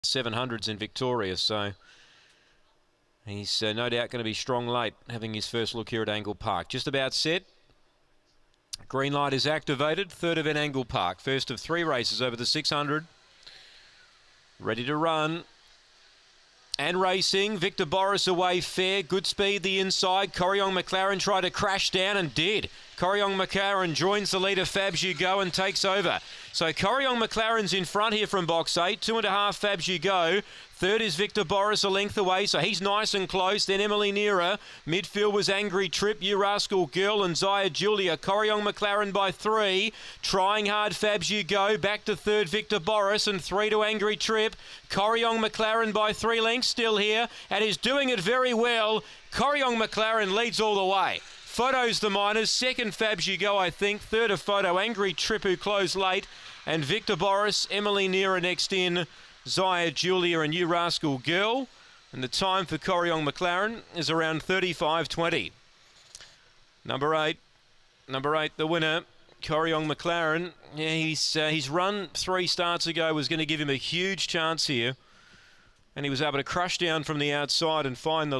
700s in Victoria, so he's no doubt going to be strong late, having his first look here at Angle Park. Just about set. Green light is activated. Third event, Angle Park. First of 3 races over the 600. Ready to run. And racing. Victor Boris away fair. Good speed the inside. Corryong McLaren tried to crash down and did. Corryong McLaren joins the leader Fabs You Go and takes over. So Corryong McLaren's in front here from box 8. 2.5 Fabs You Go. Third is Victor Boris a length away, so he's nice and close. Then Emily Nearer. Midfield was Angry Trip, You Rascal Girl and Zaya Julia. Corryong McLaren by 3. Trying hard Fabs You Go. Back to third Victor Boris and 3 to Angry Trip. Corryong McLaren by 3 lengths still here and is doing it very well. Corryong McLaren leads all the way. Photo's the minors. Second Fabs You Go, I think. Third a Photo, Angry Trip, who closed late. And Victor Boris, Emily Nearer next in. Zaya Julia and You Rascal Girl. And the time for Corryong McLaren is around 35.20. Number 8, the winner, Corryong McLaren. Yeah, his run 3 starts ago was going to give him a huge chance here. And he was able to crush down from the outside and find the